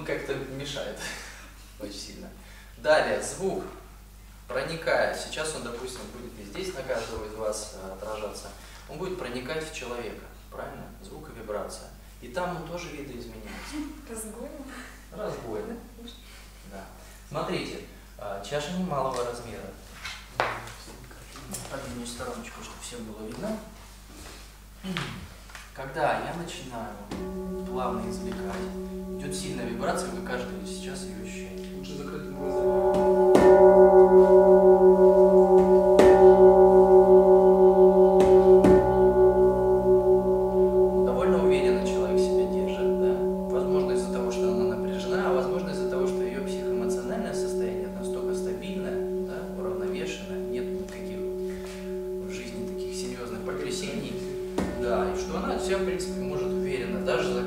он как-то мешает очень сильно. Далее, звук, проникая, сейчас он, допустим, будет и здесь на каждого из вас отражаться, он будет проникать в человека, правильно? Звук и вибрация. И там он тоже видоизменяется. Разгон. Разбой. Да. Смотрите, чаша немалого размера. Подвинуть стороночку, чтобы всем было видно. Когда я начинаю плавно извлекать, идет сильная вибрация, вы каждый сейчас ее ощущаете. Лучше закрытым глазами. Довольно уверенно человек себя держит, да? Возможно из-за того, что она напряжена, а возможно из-за того, что ее психоэмоциональное состояние настолько стабильное, да, уравновешенное, нет никаких в жизни таких серьезных потрясений, да, и что она себя, в принципе, может уверенно, даже